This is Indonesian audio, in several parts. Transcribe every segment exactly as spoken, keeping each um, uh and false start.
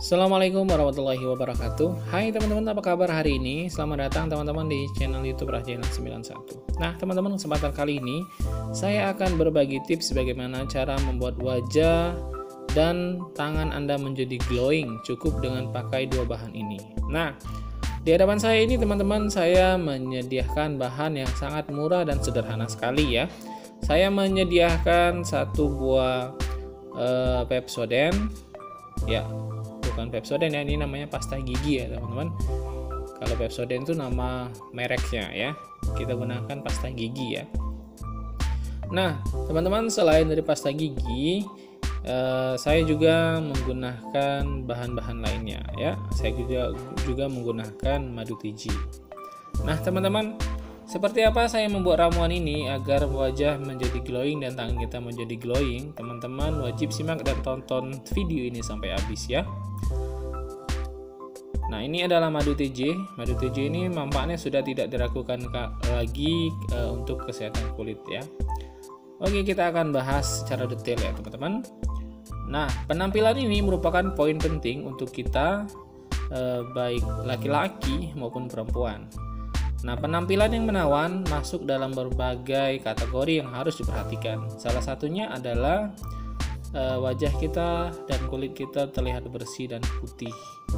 Assalamualaikum warahmatullahi wabarakatuh. Hai teman-teman, apa kabar hari ini? Selamat datang teman-teman di channel YouTube Rahjana sembilan satu. Nah teman-teman, kesempatan kali ini saya akan berbagi tips bagaimana cara membuat wajah dan tangan Anda menjadi glowing cukup dengan pakai dua bahan ini. Nah, di hadapan saya ini teman-teman, saya menyediakan bahan yang sangat murah dan sederhana sekali ya. Saya menyediakan satu buah uh, Pepsodent ya. Bukan Pepsodent ya, ini namanya pasta gigi ya teman-teman. Kalau Pepsodent itu nama mereknya ya, kita gunakan pasta gigi ya. Nah teman-teman, selain dari pasta gigi eh, saya juga menggunakan bahan-bahan lainnya ya. Saya juga juga menggunakan madu tiji. Nah teman-teman, seperti apa saya membuat ramuan ini agar wajah menjadi glowing dan tangan kita menjadi glowing? Teman-teman wajib simak dan tonton video ini sampai habis ya. Nah, ini adalah madu T J. Madu T J ini manfaatnya sudah tidak diragukan lagi e, untuk kesehatan kulit ya. Oke, kita akan bahas secara detail ya teman-teman. Nah, penampilan ini merupakan poin penting untuk kita e, baik laki-laki maupun perempuan. Nah, penampilan yang menawan masuk dalam berbagai kategori yang harus diperhatikan. Salah satunya adalah e, wajah kita dan kulit kita terlihat bersih dan putih.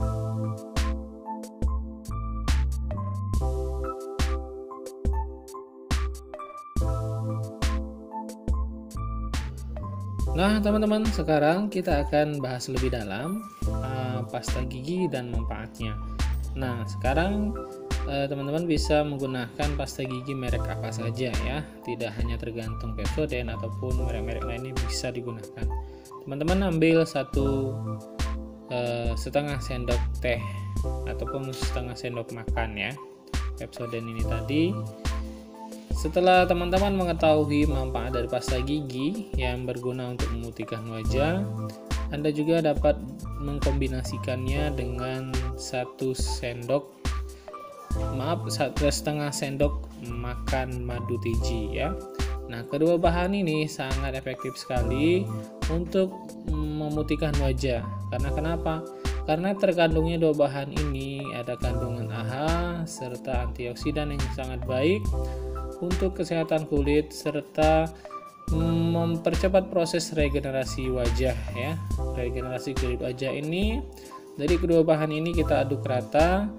Nah teman-teman, sekarang kita akan bahas lebih dalam uh, pasta gigi dan manfaatnya. Nah sekarang teman-teman uh, bisa menggunakan pasta gigi merek apa saja ya, tidak hanya tergantung Pepsodent ataupun merek-merek lainnya bisa digunakan. Teman-teman ambil satu uh, setengah sendok teh ataupun setengah sendok makan ya Pepsodent ini tadi. Setelah teman-teman mengetahui manfaat dari pasta gigi yang berguna untuk memutihkan wajah, Anda juga dapat mengkombinasikannya dengan satu sendok, maaf, satu setengah sendok makan madu tiji ya. Nah, kedua bahan ini sangat efektif sekali untuk memutihkan wajah. Karena kenapa? Karena terkandungnya dua bahan ini ada kandungan A H A serta antioksidan yang sangat baik untuk kesehatan kulit serta mempercepat proses regenerasi wajah ya. Regenerasi kulit wajah ini dari kedua bahan ini kita aduk rata.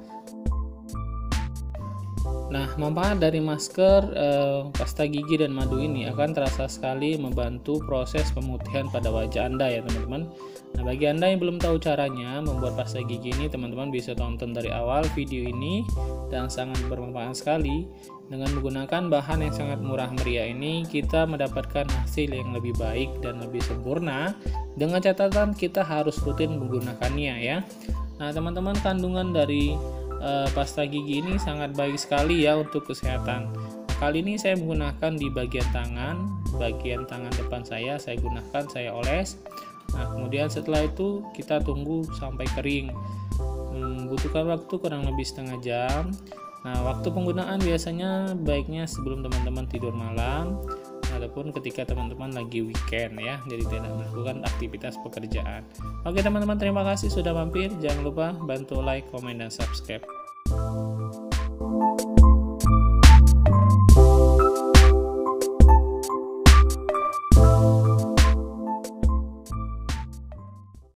Nah, manfaat dari masker, eh, pasta gigi dan madu ini akan terasa sekali membantu proses pemutihan pada wajah Anda ya teman-teman. Nah, bagi Anda yang belum tahu caranya membuat pasta gigi ini, teman-teman bisa tonton dari awal video ini dan sangat bermanfaat sekali. Dengan menggunakan bahan yang sangat murah meriah ini, kita mendapatkan hasil yang lebih baik dan lebih sempurna. Dengan catatan kita harus rutin menggunakannya ya. Nah, teman-teman, kandungan dari uh, pasta gigi ini sangat baik sekali ya untuk kesehatan. Kali ini saya menggunakan di bagian tangan, bagian tangan depan saya, saya gunakan, saya oles. Nah, kemudian setelah itu kita tunggu sampai kering. Membutuhkan waktu kurang lebih setengah jam. Nah, waktu penggunaan biasanya baiknya sebelum teman-teman tidur malam ataupun ketika teman-teman lagi weekend ya, jadi tidak melakukan aktivitas pekerjaan. Oke teman-teman, terima kasih sudah mampir. Jangan lupa bantu like, komen, dan subscribe.